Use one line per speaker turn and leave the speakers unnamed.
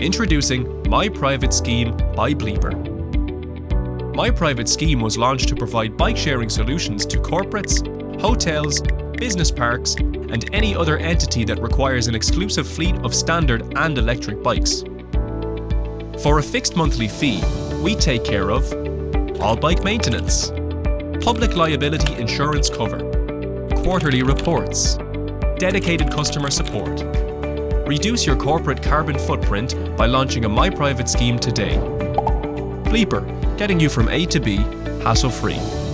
Introducing My Private Scheme by Bleeper. My Private Scheme was launched to provide bike-sharing solutions to corporates, hotels, business parks, and any other entity that requires an exclusive fleet of standard and electric bikes. For a fixed monthly fee, we take care of all bike maintenance, public liability insurance cover, quarterly reports, dedicated customer support. Reduce your corporate carbon footprint by launching a My Private Scheme today. Bleeper, getting you from A to B, hassle-free.